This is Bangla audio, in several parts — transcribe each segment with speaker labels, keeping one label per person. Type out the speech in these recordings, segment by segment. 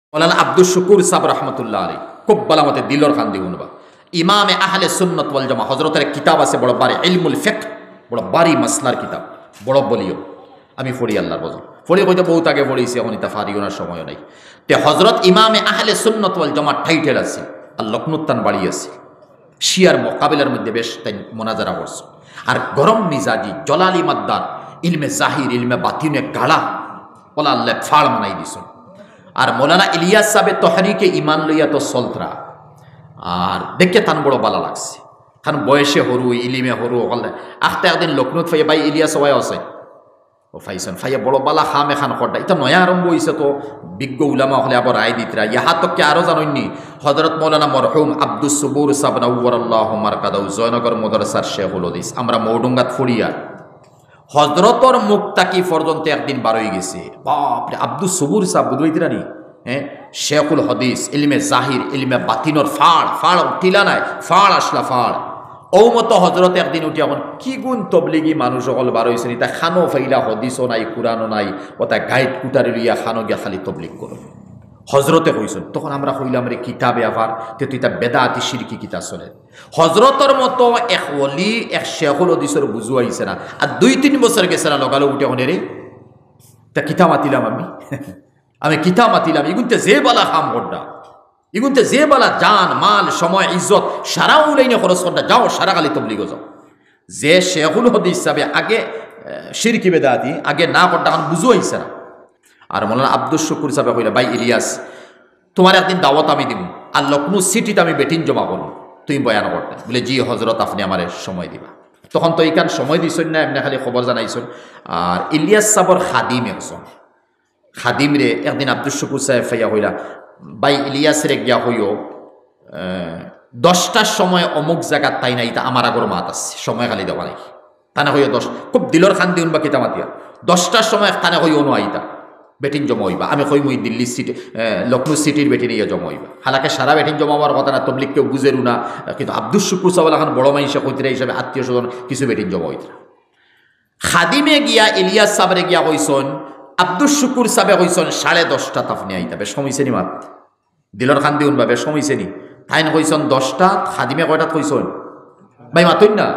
Speaker 1: মৌলানা আব্দুল শুকুর সাহেব রহমতুল্লাহ আলী খুব বলা মতে দিলর খান দিগুন বা ইমামে আহলে সুন্নত ওয়াল জামা হজরতের কিতাব আছে বড় বাড়ি ইলমুল ফিকহ বড় বাড়ি মাসলার কিতাব বড় বলিও আমি পড়ি আল্লাহর বজল পড়ি কইতে বহুত আগে পড়িছি এখন এটা ফারিগুনার সময় নাই তে হজরত ইমামে আহলে সুন্নত ওয়াল জামা টাইটেল আছে আর লখনৌতান বাড়ি আছে শিয়ার মোকাবিলার মধ্যে বেশ তাই মোনাজারা করছে আর গরম মিজাজি জলালি মাদ্দার ইলমে জাহির ইলমে বাতিনে গাড়া ওলা আল্লাহ ফাড় মানাই দিছ আর মৌলানা ইলিয়াস সাহেবের তহরিকে ইমান লইয়া তো সলতরা আর দেখে তান বড় বালা লাগছে খান বয়সে হরু ইলিমে হরু হলে আখতে একদিন লখনৌত ফাইয়া ভাই ইলিয়াস ওয়াই আছে ও ফাইসন ফাইয়া বড় বালা খাম এখান খড্ডা এটা নয়া আরম্ভ হয়েছে তো বিজ্ঞ উলামা হলে আবার রায় দিতরা ইহা তককে আরও জাননি হজরত মৌলানা মরহুম আব্দুস সুবুর সাহেব নওয়ারাল্লাহু মারকাদাহু জয়নগর মাদ্রাসার শেখুল হাদিস আমরা মৌডুঙ্গাত ফুড়িয়া হজরতর মুক্তাকি পর্যন্ত একদিন বার হয়ে গেছে বাপরে আব্দুস সুবুর সাহেব বুঝবাইতিরা নি হ্যাঁ শেখুল হাদিস ইলমে জাহির ইলমে বাতিনর ফাড় টিলা নাই ফাড় আসলা ফাড় ও মতো হজরত একদিন উঠি এখন কি গুণ তবলিগি মানুষ সকল বার হয়েছে তা খানো ফাইলা হদিসও নাই কুরানো নাই ও তা গাইড কুটারি লইয়া খানো গিয়া খালি তবলিগ করো হজরতে কইছেন তখন আমরা কইলাম রে কিতাবে আবার তে তুই তা বেদাতি শিরকি কিতাব চলে হজরতর মতো এক ওলি এক শেখুল হাদিসের বুঝু আইছে না আর 2-3 বছর গেছে না লগালো উঠে হনে রে তা কিতাব মাতিলাম আমি কিতাব মাতিলাম ইগুনতে যে বালা খাম গড্ডা ইগুনতে যে বালা জান মাল সময় ইজ্জত সারা উলাইনে খরচ করটা যাও সারা কালি তবলিগ যাও যে শেখুল হাদিস সাহেব আগে শিরকি বেদাতি আগে না করটা এখন বুঝু আইছে না আর মৌলানা আব্দুল শুকুর সাহেব কইলা ভাই ইলিয়াস তোমার একদিন দাওয়াত আমি দিব আর লখনৌ সিটিতে আমি বেটিন জমা করব তুমি বয়ান করতে বলে জি হজরত আপনি আমার সময় দিবা তখন তো এইখান সময় দিছেন না এমনি খালি খবর জানাইছেন আর ইলিয়াস সাহেবর খাদিম একজন খাদিম রে একদিন আব্দুল শুকুর সাহেব ফাইয়া হইলা ভাই ইলিয়াস রে গিয়া হইও 10টার সময় অমুক জায়গা তাই না এটা আমার আগর মাত আছে সময় খালি দেওয়া নাই তানা হইও 10 খুব দিলর খান দিউন বা কিতা মাতিয়া 10টার সময় তানা হইও নো আইতা বেটিন জমা হইবা আমি কই মুই দিল্লি সিটি লখনৌ সিটির বেটিন ইয়ে জমা হইবা হালাকে সারা বেটিন জমা হওয়ার কথা না তবলিক কেউ বুঝেরু না কিন্তু আব্দুল শুকুর সাহেব এখন বড় মাইসা কইতরা হিসাবে আত্মীয় স্বজন কিছু বেটিন জমা হইতরা খাদিমে গিয়া ইলিয়াস সাহেবরে গিয়া কইছন আব্দুল শুকুর সাহেব কইছন 10:30 আপনি আইতা বেশ কমিছে নি মাত দিলর খান দিউন বা বেশ কমিছে নি তাইন কইছন 10টা খাদিমে কয়টাত কইছন ভাই মাতইন না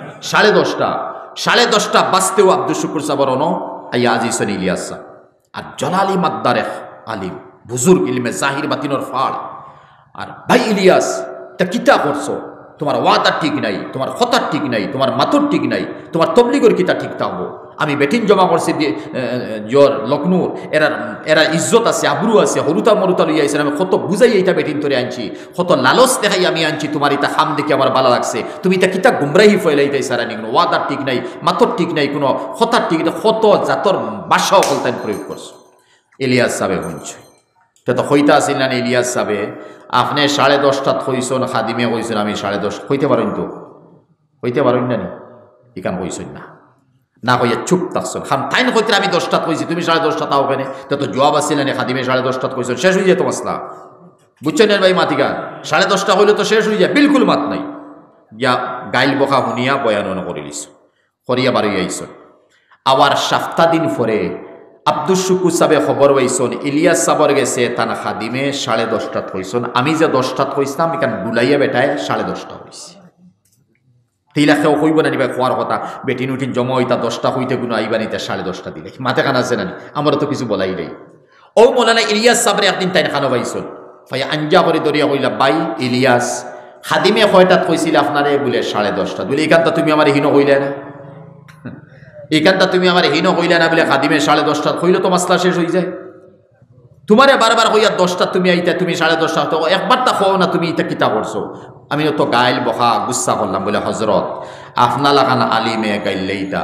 Speaker 1: 10:30 বাজতেও আব্দুল শুকুর সাহেবর অন আইয়া আজিছন ইলিয়াস সাহেব আর জলালি মাদ্দারে আলিম বুজুর্গ ইলমে জাহির বাতিনর ফাড় আর ভাই ইলিয়াস তা কিতা করছো তোমার ওয়াদা ঠিক নাই তোমার খতার ঠিক নাই তোমার মাথর ঠিক নাই তোমার তবলিগর কিতা ঠিক থাকবো আমি বেটিন জমা করছি জোর লখনৌর এরা ইজ্জত আছে আবরু আছে হরুতা মরুতা লইয়া আইসেন আমি কত বুঝাই এইটা বেটিন ধরে আনছি কত লালস দেখাই আমি আনছি তোমার এটা খাম দেখে আমার ভালো লাগছে তুমি এটা কিতা গুমরাহি ফেলাইতে সারা নি কোনো ওয়াদার ঠিক নাই মাথর ঠিক নাই কোনো খতার ঠিক নাই কত জাতর বাসা অকলতান প্রয়োগ করছো ইলিয়াস সাহেব শুনছে তো হইতা আসিল না ইলিয়াস সাহেব আপনি 10:30 কইছেন খাদিমে কইছেন আমি 10:30 কইতে পারেন তো কইতে পারেন না নি ইকান কইছেন না না কইয়া চুপ থাকছেন খাম তাইন কইতে আমি 10টা কইছি তুমি 10:30 তাও কেন তো জবাব আসিল না খাদিমে 10:30 কইছেন শেষ হয়ে যেত মাসলা বুঝছেন ভাই মাতিকা 10:30 হইলে তো শেষ হয়ে যায় বিলকুল মাত নাই ইয়া গাইল বকা শুনিয়া বয়ান করিলিস করিয়া বাড়ি আইছ আবার 7টা দিন পরে আব্দুল শুকুর সাহেব খবর পাইছন ইলিয়াস সাহেবর গেছে তান খাদিমে 10:30 কইছন আমি যে 10টা কইছিলাম এখান বুলাইয়া বেটায় 10:30 হইছে তিলা কেউ কইব না নিবা খোয়ার কথা বেটিন উঠিন জমা হইতা 10টা হইতে কোনো আইবা নিতে 10:30 দিলে মাথা খান আছে না আমারও তো কিছু বলাই নেই ও মৌলানা ইলিয়াস সাহেবের একদিন তাই খানো পাইছন ভাই আঞ্জা করে দরিয়া কইলা ভাই ইলিয়াস খাদিমে কয়টাত কইছিল আপনারে বলে 10:30 বলে এখানটা তুমি আমার হিনো কইলে না এখানটা তুমি আমার হিনো কইলে না বলে খাদিমে 10:30 কইলে তো মাসলা শেষ হয়ে যায় তোমারে বারবার কইয়া 10টা তুমি আইতা তুমি 10:30 তো একবারটা খাও না তুমি এটা কিতা করছো আমি তো গাইল বকা গুসা করলাম বলে হজরত আপনা লাগান আলিমে গাইলেইতা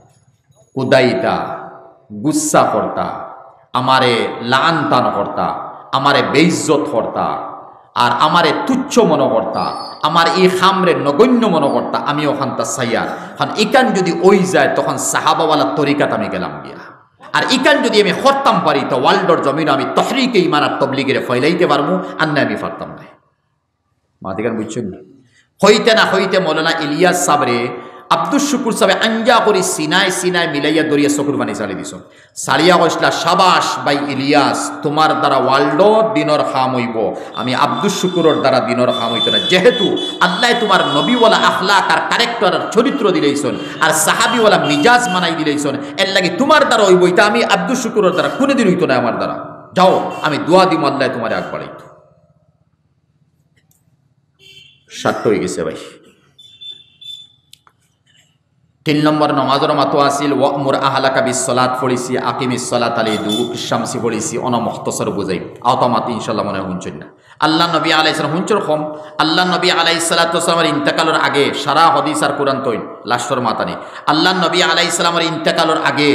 Speaker 1: উদাইতা গুসা করতা আমারে লান টান করতা আমারে বেইজ্জত করতা আর আমারে তুচ্ছ মনে করতা আমার এই খামরে নগণ্য মনে করতা আমি ওখানটা সাইয়ার কারণ ইকান যদি ওই যায় তখন সাহাবাওয়ালা তরিকাত আমি গেলাম গিয়া আর ইকান যদি আমি করতাম পারি তো ওয়ার্ল্ডর জমিন আমি তহরিকে ইমান আর তবলিগের ফয়লাইতে পারবো আর না আমি পারতাম না মাতিকান বুঝছেন হইতে না হইতে মৌলানা ইলিয়াস সাবরে আব্দুল শুকুর সাহেব আঞ্জা করি সিনাই সিনাই মিলাইয়া দরিয়া চকুর পানি চালি দিছ সারিয়া কইসলা সাবাস বাই ইলিয়াস তোমার দ্বারা ওয়ার্ল্ড দিনর খাম হইব আমি আব্দুল শুকুরের দ্বারা দিনর খাম হইত না যেহেতু আল্লাহ তোমার নবীওয়ালা আখলাক আর ক্যারেক্টার আর চরিত্র দিলেইছন আর সাহাবিওয়ালা মিজাজ মানাই দিলেইছন এর লাগি তোমার দ্বারা হইব এটা আমি আব্দুল শুকুরের দ্বারা কোনোদিন হইতো না আমার দ্বারা যাও আমি দোয়া দিব আল্লাহ তোমার আগ বাড়াইতো ষাট হয়ে গেছে ভাই 3 নম্বর নমাজের মাতো আছিল ওয়ামুর আহলাকা বিসসালাত পড়িছি আকিমিস সালাত আলাইহি শামসি পড়িছি অনা মুখতাসর বুঝাই আওতামাত ইনশাআল্লাহ মনে হুনছেন না আল্লাহ নবী আলাইহিস সালাম হুনচর কম আল্লাহ নবী আলাইহিস সালাতু ওয়াসালামের ইন্তেকালের আগে সারা হাদিস আর কুরআন তৈন লাস্টর মাতানি আল্লাহ নবী আলাইহিস সালামের ইন্তেকালের আগে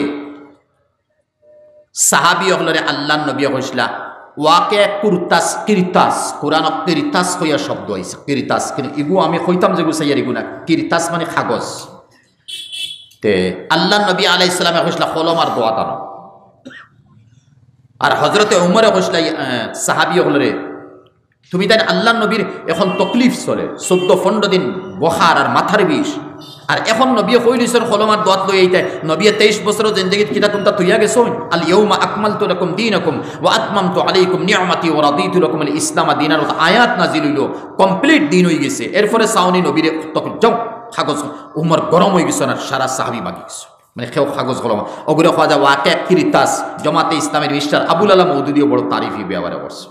Speaker 1: সাহাবী হলরে আল্লাহ নবী কইসলা ওয়াকে কুরতাস কিরতাস কুরআন কিরতাস হইয়া শব্দ আইছে কিরতাস কিন্তু ইগু আমি কইতাম যে গুছাইয়া রিগু না কিরতাস মানে কাগজ তে আল্লাহ নবী আলাইহিস সালামে কইসলা কলম আর দোয়া দাও আর হযরতে উমরে কইসলা সাহাবী হলরে তুমি তাই আল্লাহ নবীর এখন তকলিফ চলে 14-15 দিন বখার আর মাথার বিষ আর এখন নবী কইলিছর কলম আর দোয়াত লই আইতে নবী 23 বছর জিন্দেগীত কিতা কোনটা তুইয়া গেছো আল ইয়াউমা আকমালতু লাকুম দীনাকুম ওয়া আতমামতু আলাইকুম নি'মাতি ওয়া রাদিতু লাকুম আল ইসলাম দীনার আয়াত নাজিল হইল কমপ্লিট দিন হই গেছে এরপরে সাউনি নবীর তখন যাও কাগজ উমর গরম হয়ে গেছে না সারা সাহাবী বাকি গেছে মানে কেউ কাগজ কলম ওগুলো খাওয়া ওয়াকে কিরিতাস জামাতে ইসলামের মিস্টার আবুল আলা মওদুদিও বড় তারিফি ব্যবহার করছে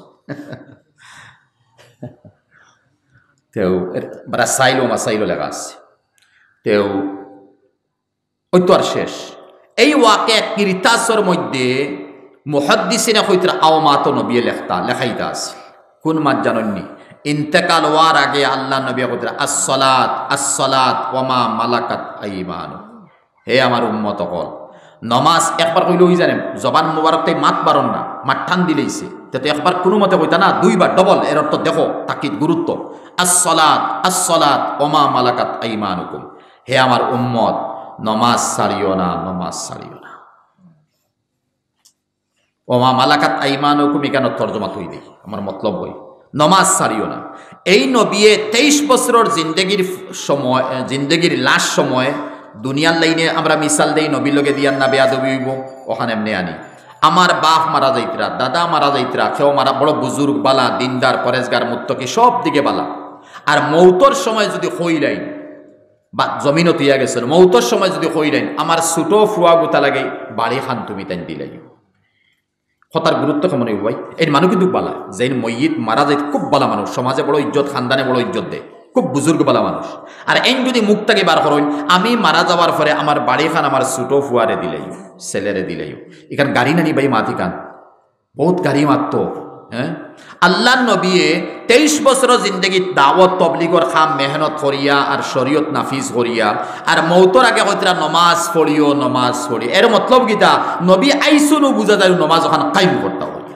Speaker 1: তেও বড় সাইলো মাসাইলো লেখা আছে তেও ওই তো আর শেষ এই ওয়াকে কিরিতাসের মধ্যে মুহাদ্দিসিনা কইতরা আওমাত নবী লেখাইতা আছে কোন মাত জানেননি ইন্তেকাল হওয়ার আগে আল্লাহ নবী কইতরা আস-সালাত ওয়া মা মালাকাত আইমানু হে আমার উম্মত কল নমাজ একবার কইলে হই জানেন জবান মুবারকতে মাত বারণ না মাত ঠান দিলেইছে তাতে একবার কোনো মতে কইতা না দুইবার ডবল এর অর্থ দেখো তাকিদ গুরুত্ব আস-সালাত ওয়া মা মালাকাত আইমানুকুম হে আমার উম্মত নমাজ ছাড়িও না ওমা মালাকাত আইমানুকুম এখানে তর্জমা হই দেই আমার মতলব হই নমাজ ছাড়িও না এই নবিয়ে 23 বছরের জিন্দেগির লাস্ট সময় দুনিয়ার লাইনে আমরা মিসাল দেই নবীর লগে দিয়ার না বেয়াদবি হইব ওখানে এমনি আনি আমার বাপ মারা যাইতরা দাদা মারা যাইতরা কেউ মারা বড় বুজুর্গ বালা দিনদার পরেজগার মুত্তকি সব দিকে বালা আর মৌতর সময় যদি হইলাই বা জমিনও তুইয়া গেছিল মৌতর সময় যদি কইলেন আমার ছোটো ফুয়া গোতা লাগে বাড়ি খান তুমি তাই দিলাই কথার গুরুত্ব কেমন ভাই এই মানুষ কিন্তু বালা যে মইয়িত মারা যায় খুব বালা মানুষ সমাজে বড় ইজ্জত খানদানে বড় ইজ্জত দেয় খুব বুজুর্গ বালা মানুষ আর এই যদি মুখটাকে বার করেন আমি মারা যাওয়ার পরে আমার বাড়ি খান আমার ছোটো ফুয়ারে দিলাই ছেলেরে দিলাই এখানে গাড়ি নানি ভাই মাথি খান বহুত গাড়ি মারত হ্যাঁ আল্লাহ নবী 23 বছর জিন্দগি দাওয়াত তবলিগর খাম মেহনত করিয়া আর শরীয়ত নাফিজ করিয়া আর মৌতর আগে কইতরা নমাজ পড়ি এর মতলব গীতা নবী আইসুনু বুঝা যায় নমাজ ওখান কায়েম করতে হইয়া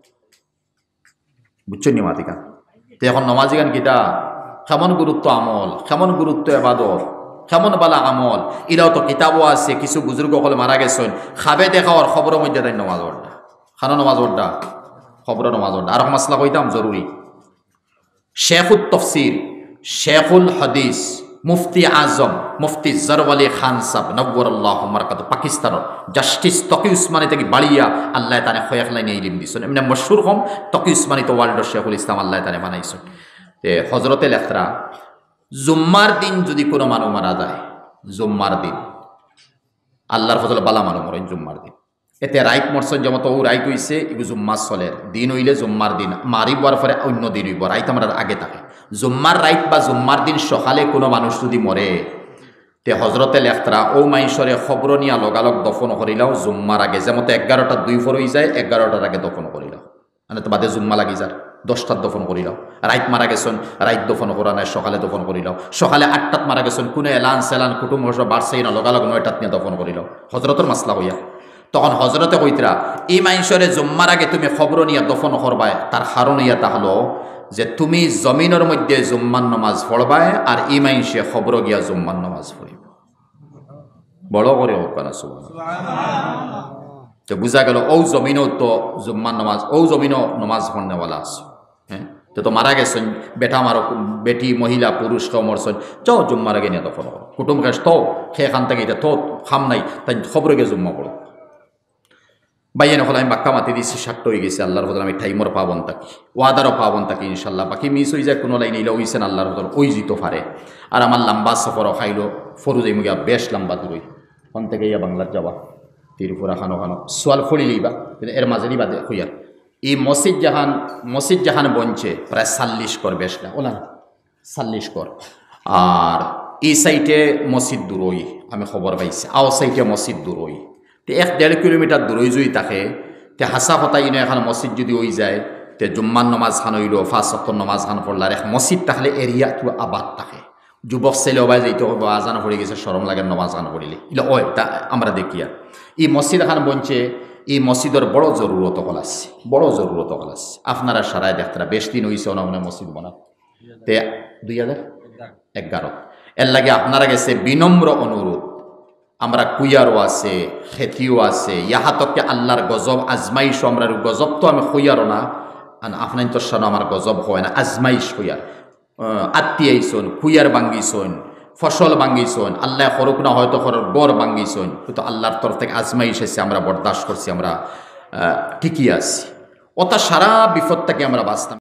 Speaker 1: বুঝছেন নি মাতিকা তো এখন নমাজি গান গীতা কেমন গুরুত্ব আমল কেমন গুরুত্ব ইবাদত কেমন বালা আমল এরাও তো কিতাবও আছে কিছু বুজুর্গ হলে মারা গেছেন খাবে দেখাওয়ার খবরের মধ্যে তাই নমাজ পড়া খানো নমাজ পড়া খবর নমাজ আর মাসলা কইতাম জরুরি শেখুল তফসির শেখুল হাদিস মুফতি আজম মুফতি জরওয়ালি খান সাহেব নব্বরুল্লাহ মারকাত পাকিস্তানের জাস্টিস তকি উসমানী থেকে বাড়িয়া আল্লাহ তানে খয়াক লাইনে ইলিম দিছেন এমনি মশহুর হম তকি উসমানী তো ওয়ার্ল্ডের শেখুল ইসলাম আল্লাহ তানে বানাইছেন হজরতে লেখরা জুম্মার দিন যদি কোনো মানুষ মারা যায় জুম্মার দিন আল্লাহর ফজল বালা মানুষ মরেন জুম্মার দিন এতে রাইট মরসন যেমন তো রাইট হইছে এগু জুম্মা চলের দিন হইলে জুম্মার দিন মারিবার পরে অন্য দিন হইব রাইট আমরা আগে থাকে জুম্মার রাইট বা জুম্মার দিন সকালে কোনো মানুষ যদি মরে তে হজরতে লেখতরা ও মাইশরে খবর নিয়া লগালগ দফন করিলাও জুম্মার আগে যেমন 11টার 2 ফর হয়ে যায় 11টার আগে দফন করিলাও মানে তো বাদে জুম্মা লাগি যার 10টার দফন করিলাও রাইট মারা গেছেন রাইট দফন করা নাই সকালে দফন করিলাও সকালে 8টাত মারা গেছেন কোনো এলান সেলান কুটুম বাড়ছেই না লগালগ 9টাত নিয়ে দফন করিলাও হজরতের মাসলা হইয়া তখন হজরতে কইতরা এই মাইশরে জুম্মার আগে তুমি খবর নিয়ে দফন করবাই তার কারণ ইয়া হলো যে তুমি জমিনের মধ্যে জুম্মান নামাজ পড়বাই আর এই মাইশে খবর গিয়া জুম্মান নামাজ পড়িব বড় করে হোক না সুবহানাল্লাহ তো বুঝা গেল ও জমিনও তো জুম্মান নামাজ ও জমিনও নামাজ পড়নেওয়ালা আছে হ্যাঁ তো মারা গেছেন বেটা মারো বেটি মহিলা পুরুষ কেউ মরছেন যাও জুম্মার আগে নিয়ে দফন করো কুটুম কাজ তো সেখান থেকে এটা তো খাম নাই তাই খবরে গিয়ে জুম্মা পড়ো বাইয়েন হল আমি বাক্কা মাতি দিচ্ছি সাক্ত হয়ে গেছে আল্লাহর হল আমি টাইমর পাবন থাকি ওয়াদারও পাবন থাকি ইনশাল্লাহ বাকি মিস হয়ে যায় কোনো লাইন ইলে হইছেন আল্লাহর হল ওই জিতো পারে আর আমার লম্বা সফরও খাইলো ফরু যাই মুগিয়া বেশ লম্বা দূরই ওখান থেকে ইয়া বাংলার যাবা তিরপুরা খানো খানো সোয়াল খড়ি লইবা কিন্তু এর মাঝেরই বাদে হইয়ার এই মসজিদ জাহান বঞ্চে প্রায় 40 কর বেশটা ওলা 40 কর আর এই সাইটে মসজিদ দূরই আমি খবর পাইছি আও সাইটে মসজিদ দূরই তো 1-1.5 কিলোমিটার দূরই যদি থাকে তে হাসা হতাই না এখন মসজিদ যদি হয়ে যায় তে জুম্মার নমাজ খান হইল 5 ওয়াক্ত নমাজ খান পড়লার এক মসজিদ থাকলে এরিয়া একটু আবাদ থাকে যুবক ছেলে ওবাই যাইতে হবে আজান পড়ে গেছে সরম লাগে নমাজ খান পড়িলে ইলে ওই তা আমরা দেখি আর এই মসজিদ এখন বঞ্চে এই মসজিদের বড় জরুরত হল আছে বড় জরুরত হল আছে আপনারা সারাই দেখতারা বেশ দিন হয়েছে অনামনে মসজিদ বানা তে 2011 এর লাগে আপনারা গেছে বিনম্র অনুরোধ আমরা কুইয়ারও আছে খেতিও আছে ইয়াহাতকে আল্লাহর গজব আজমাইশ আমরা গজব তো আমি খুইয়ারও না আপনার তোর সানো আমার গজব হয় না আজমাইশ খুইয়ার আত্মীয়ইছন কুইয়ার বাঙ্গিছন ফসল বাঙ্গিছন আল্লাহ করুক না হয়তো গড় বাঙ্গিছন কিন্তু আল্লাহর তরফ থেকে আজমাইশ এসে আমরা বরদাস্ত করছি আমরা ঠিকই আছি ওটা সারা বিপদ থেকে আমরা বাঁচতাম